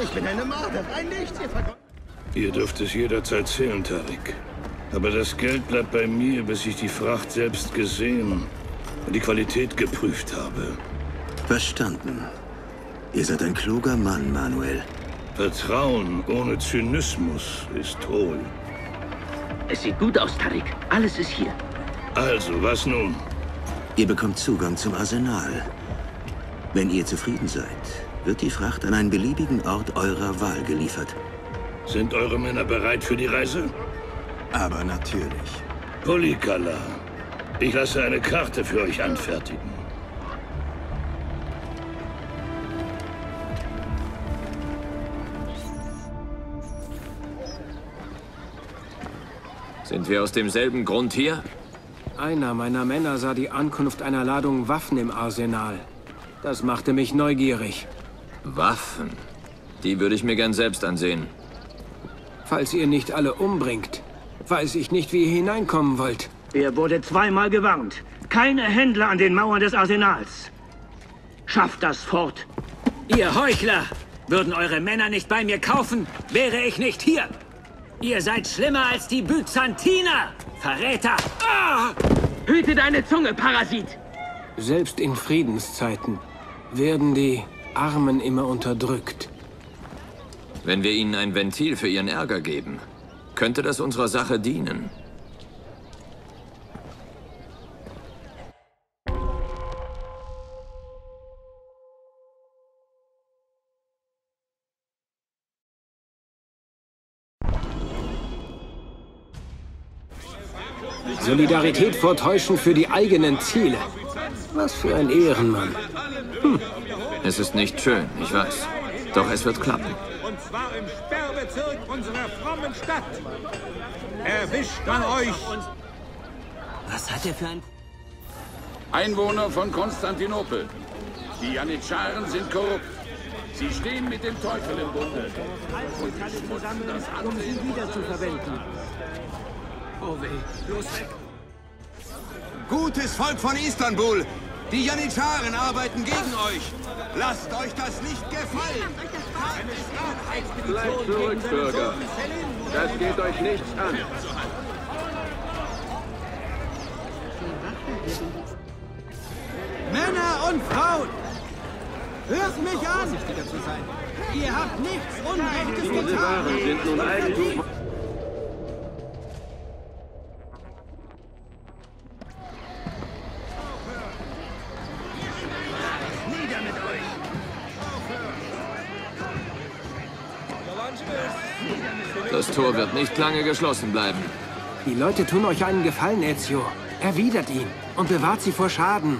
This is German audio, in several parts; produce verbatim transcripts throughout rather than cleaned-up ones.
Ich bin eine Mörderin, nichts, ihr Vergott... Ihr dürft es jederzeit zählen, Tariq. Aber das Geld bleibt bei mir, bis ich die Fracht selbst gesehen und die Qualität geprüft habe. Verstanden. Ihr seid ein kluger Mann, Manuel. Vertrauen ohne Zynismus ist hohl. Es sieht gut aus, Tariq. Alles ist hier. Also, was nun? Ihr bekommt Zugang zum Arsenal. Wenn ihr zufrieden seid, wird die Fracht an einen beliebigen Ort eurer Wahl geliefert. Sind eure Männer bereit für die Reise? Aber natürlich. Polikala, ich lasse eine Karte für euch anfertigen. Sind wir aus demselben Grund hier? Einer meiner Männer sah die Ankunft einer Ladung Waffen im Arsenal. Das machte mich neugierig. Waffen? Die würde ich mir gern selbst ansehen. Falls ihr nicht alle umbringt, weiß ich nicht, wie ihr hineinkommen wollt. Er wurde zweimal gewarnt. Keine Händler an den Mauern des Arsenals. Schafft das fort. Ihr Heuchler! Würden eure Männer nicht bei mir kaufen, wäre ich nicht hier. Ihr seid schlimmer als die Byzantiner! Verräter! Ah! Hüte deine Zunge, Parasit! Selbst in Friedenszeiten werden die Armen immer unterdrückt. Wenn wir ihnen ein Ventil für ihren Ärger geben, könnte das unserer Sache dienen. Solidarität vortäuschen für die eigenen Ziele. Was für ein Ehrenmann. Hm. Es ist nicht schön, ich weiß. Doch es wird klappen. Und zwar im Sperrbezirk unserer frommen Stadt. Erwischt man euch! Was hat er für ein... Einwohner von Konstantinopel. Die Janitscharen sind korrupt. Sie stehen mit dem Teufel im Bunde. Und sie schmutzen das Ansehen wieder zu verwenden. Oh weh, los weg! Gutes Volk von Istanbul! Die Janitscharen arbeiten gegen euch! Lasst euch das nicht gefallen! Bleibt zurück, Bürger! Das geht euch nichts an! Männer und Frauen! Hört mich an! Ihr habt nichts Unrechtes getan! Diese Waren sind nun Eigentum... Das Tor wird nicht lange geschlossen bleiben. Die Leute tun euch einen Gefallen, Ezio. Erwidert ihn und bewahrt sie vor Schaden.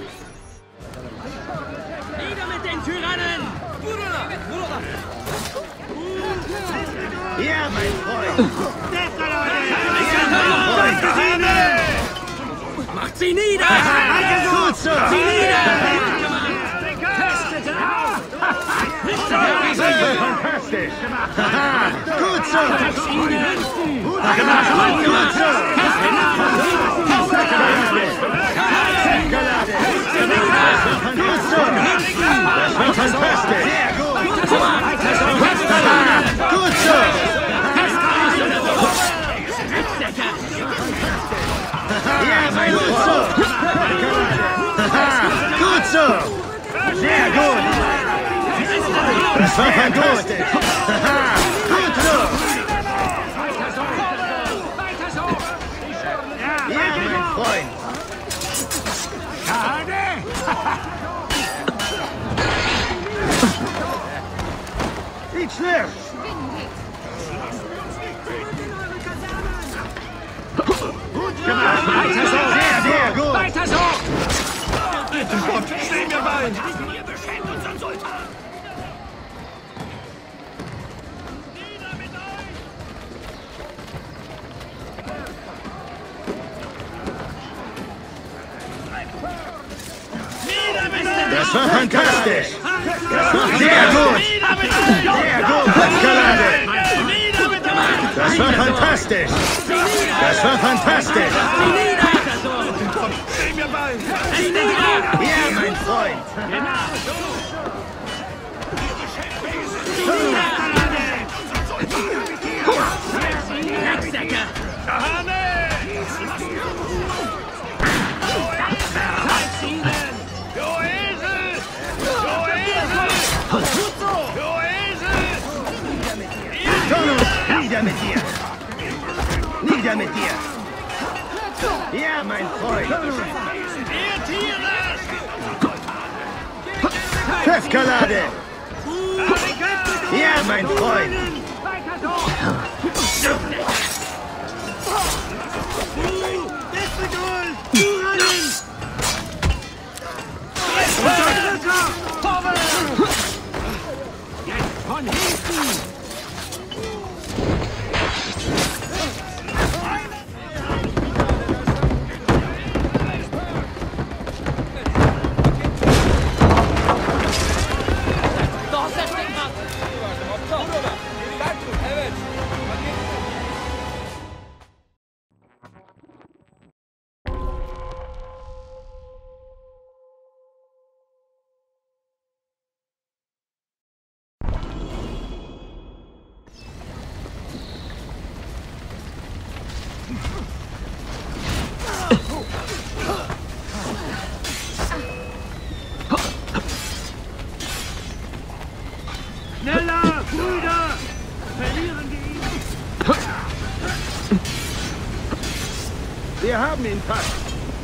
Nieder mit den Tyrannen! Ja, mein Freund! Macht sie nieder! Gut so! Sie nieder! Fantastisch! Gut so! Gut gemacht! Gut so! Gut so! Das war fantastisch! Sehr gut! Gut so! Ja, mein Gut so! Gut so! Sehr gut! Das war fantastisch! Gut so! Ja, mein Freund! Schade! Nicht schlimm! Gut gemacht! Weiter so! Sehr, sehr gut! Weiter so! Gott, stehen wir bald! Ihr beschämt unseren Sultan! Das war fantastisch! Das war sehr gut! Sehr gut, Pascalade! Das war fantastisch! Das war fantastisch! Sehen wir bald! Ja, mein Freund! Genau! Nieder mit dir! Nieder mit dir! Ja, mein Freund! Ihr Tiere! Eskalade! Ja, mein Freund! Jetzt von hinten! Schneller, Brüder! Verlieren wir ihn! Wir haben ihn fast!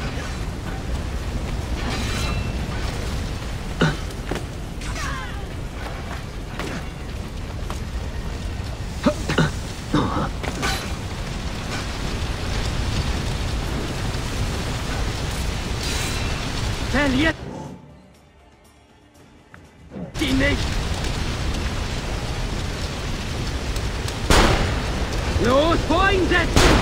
Verliert sie nicht! Los, vor ihn setzen!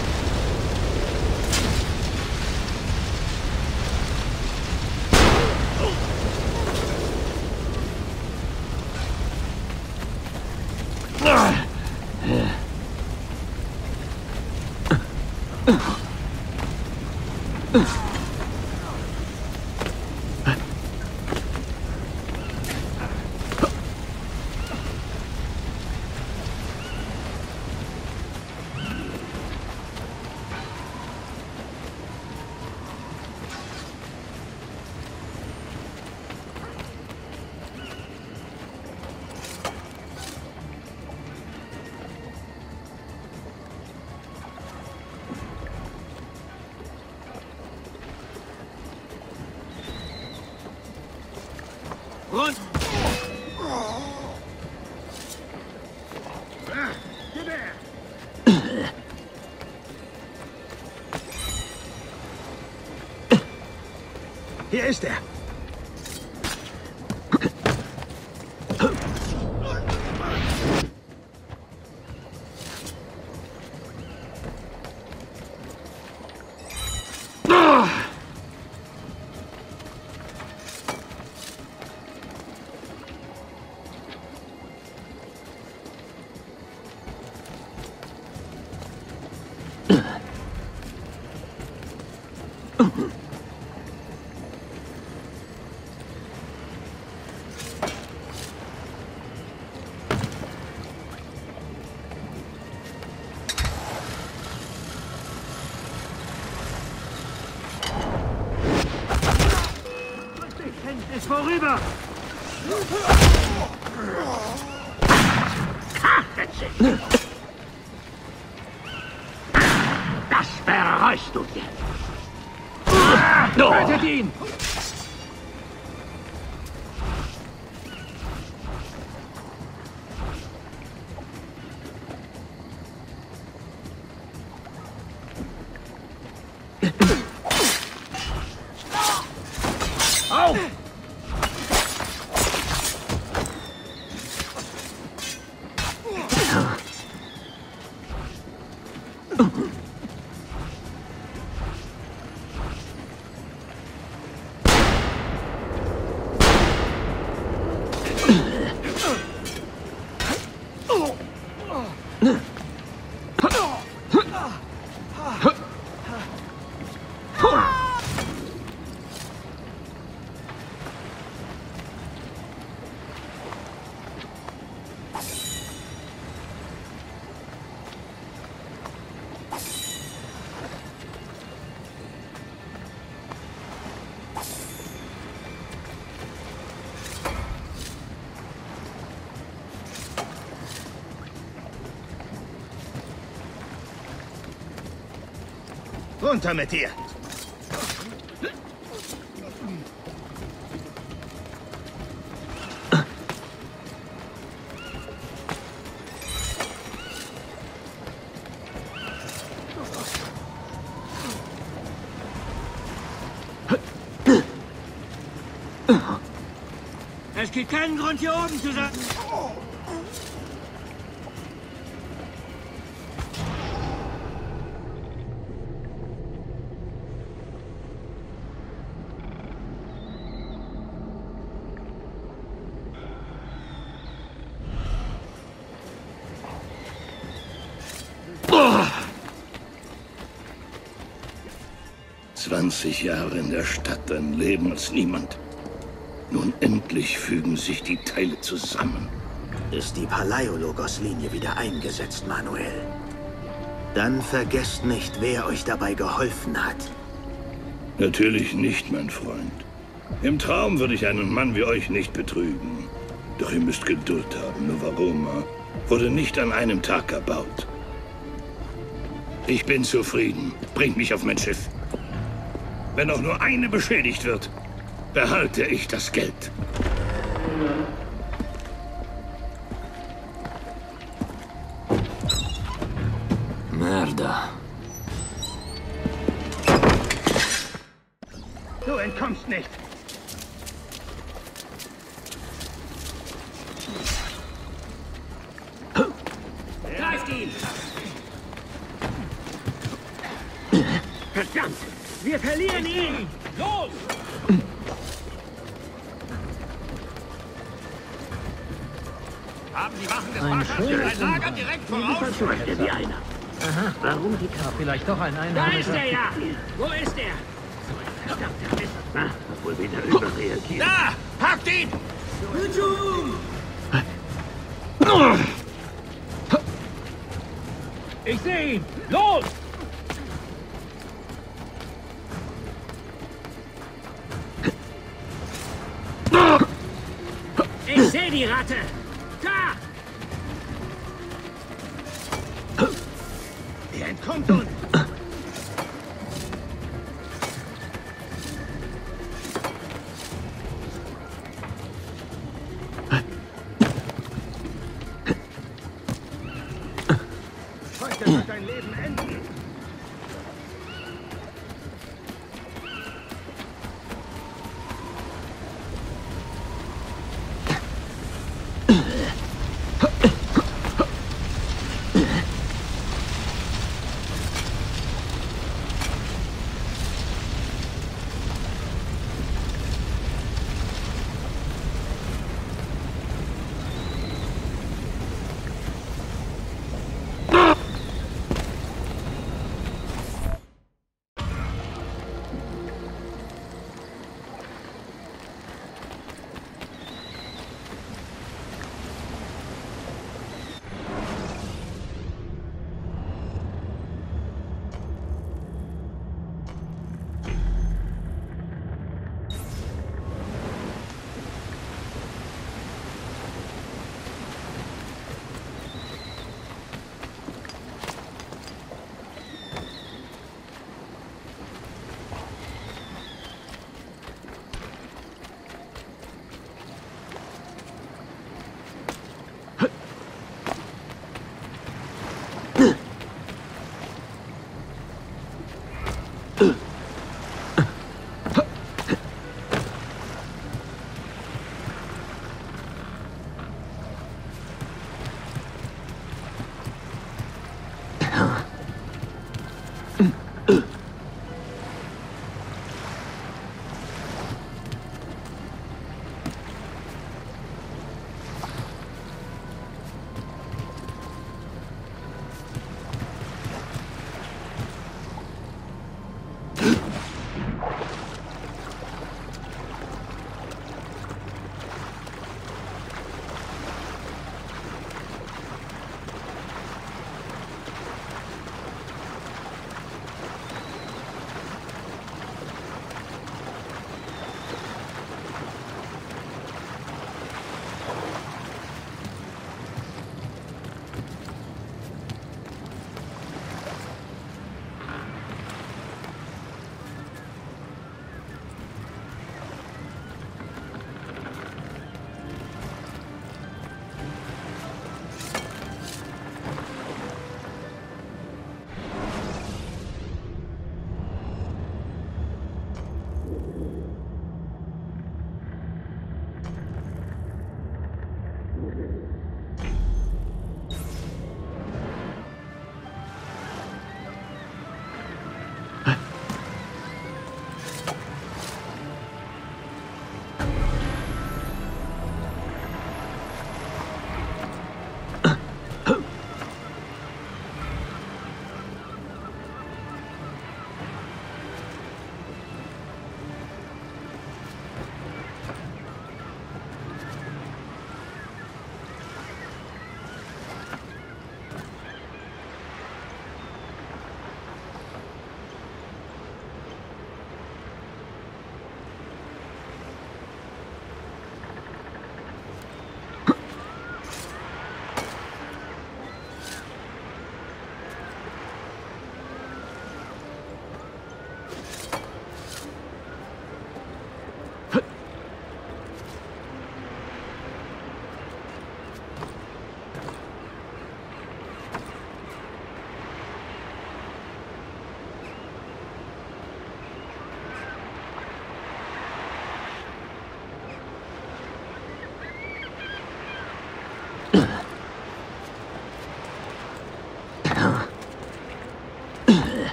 Und... Hier ist er. Ist vorüber! Das bereust du dir! Tötet ihn! Auf! Runter mit dir! Es gibt keinen Grund, hier oben zu sein. zwanzig Jahre in der Stadt, ein Leben als niemand. Nun endlich fügen sich die Teile zusammen. Ist die Palaiologos-Linie wieder eingesetzt, Manuel? Dann vergesst nicht, wer euch dabei geholfen hat. Natürlich nicht, mein Freund. Im Traum würde ich einen Mann wie euch nicht betrügen. Doch ihr müsst Geduld haben. Novaroma wurde nicht an einem Tag erbaut. Ich bin zufrieden. Bringt mich auf mein Schiff. Wenn auch nur eine beschädigt wird, behalte ich das Geld. Merda. Du entkommst nicht. Greift ihn! Verdammt! Wir verlieren ihn! Los! Haben die Wachen des Fahrschafts ein Lager direkt voraus? Wie einer. Aha, warum die Karte? Vielleicht doch ein Einheimischer. Da ist er ja! Wo ist er? Verdammter Mist. Na, wohl wieder überreagiert. Da! Packt ihn! Hütung! Ich sehe ihn! Los! Ich sehe die Ratte! Da! Er entkommt uns! Heute wird dein Leben enden!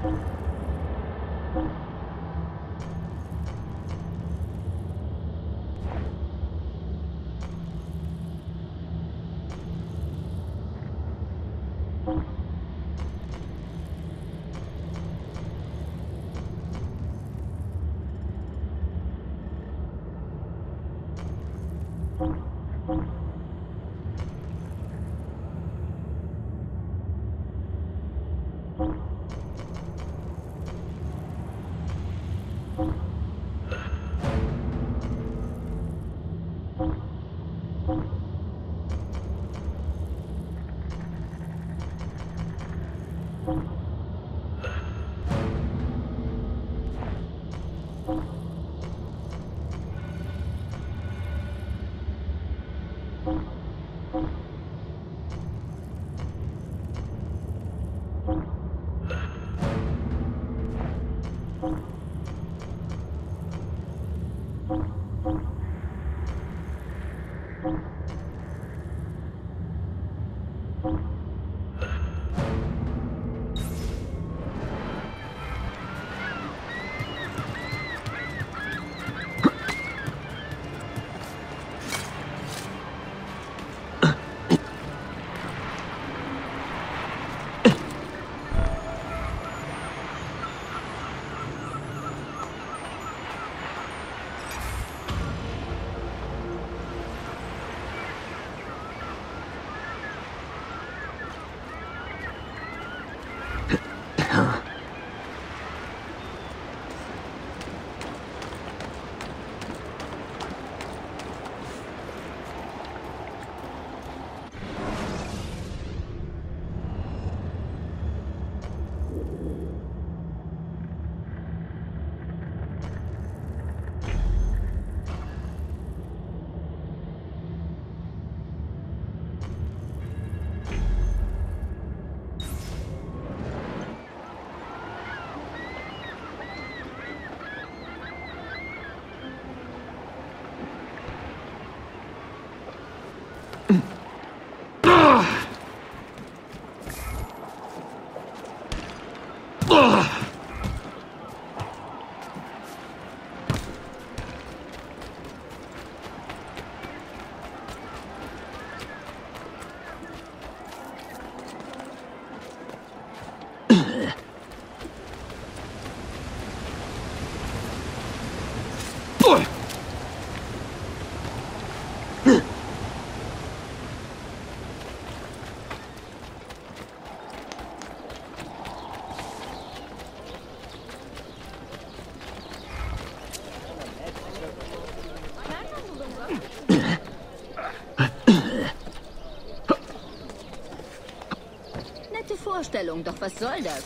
Nette Vorstellung, doch was soll das?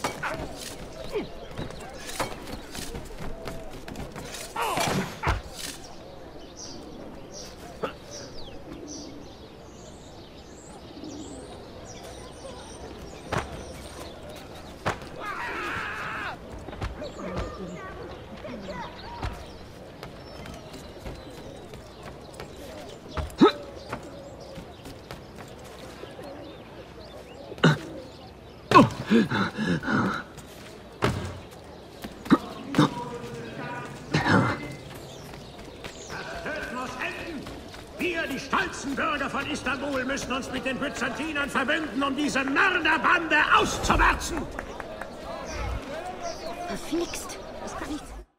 Wir, die stolzen Bürger von Istanbul, müssen uns mit den Byzantinern verbünden, um diese Mörderbande auszumerzen. Verflixt. Das kann ich...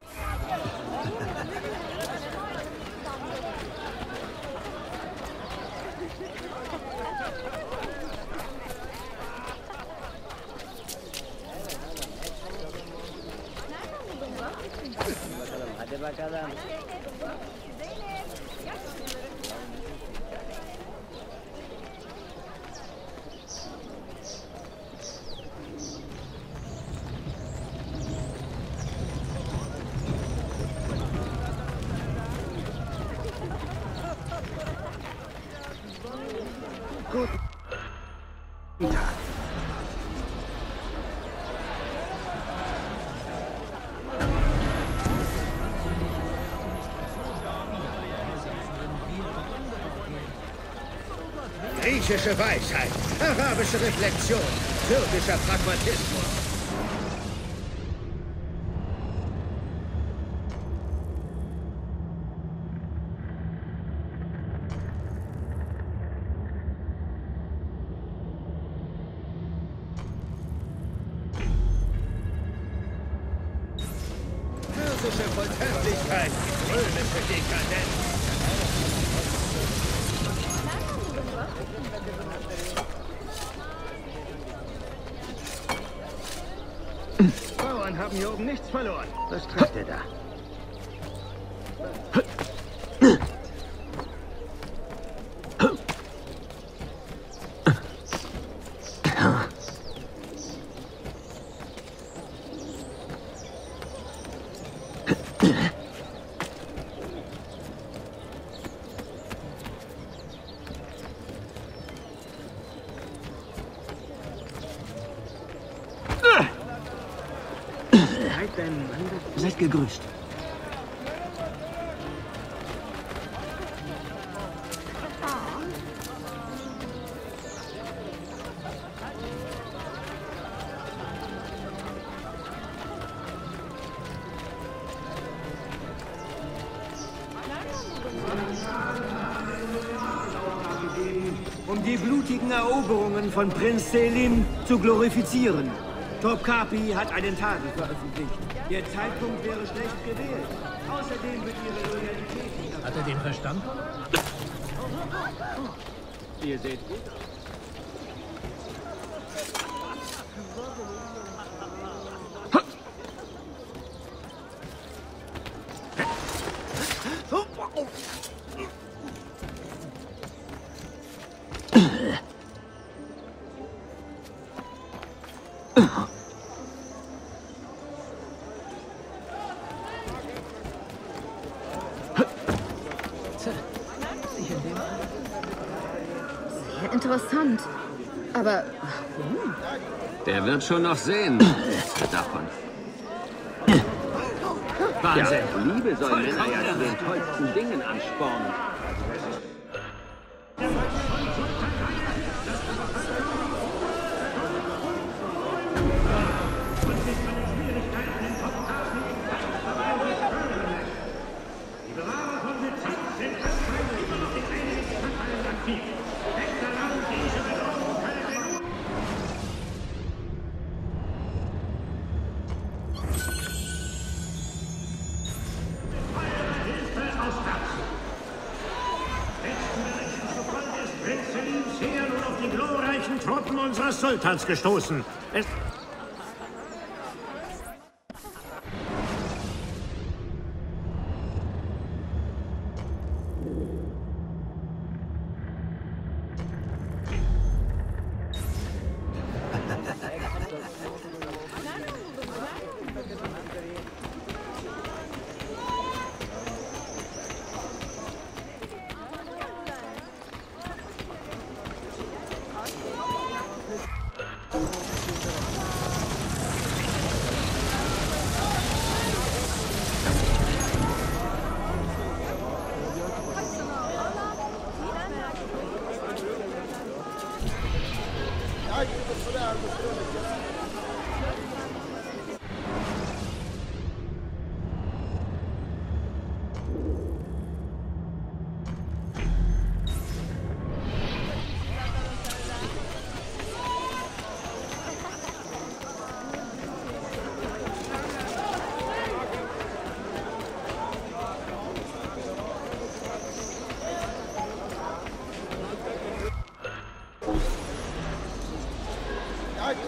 Griechische Weisheit, arabische Reflexion, türkischer Pragmatismus. russische Vortrefflichkeit. Römische Dekadenz. Bauern haben hier oben nichts verloren. Was treibt er da? Seid gegrüßt. Um die blutigen Eroberungen von Prinz Selim zu glorifizieren. Topkapi hat einen Tadel veröffentlicht. Der Zeitpunkt wäre schlecht gewählt. Außerdem wird ihre Loyalität... Hat er den verstanden? Ihr seht gut Interessant. Aber warum? Der wird schon noch sehen. Davon. Wahnsinn. Ja, Liebe soll Männer ja zu den tollsten Dingen anspornen. Truppen unseres Sultans gestoßen. Es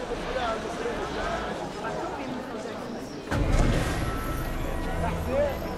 Ja,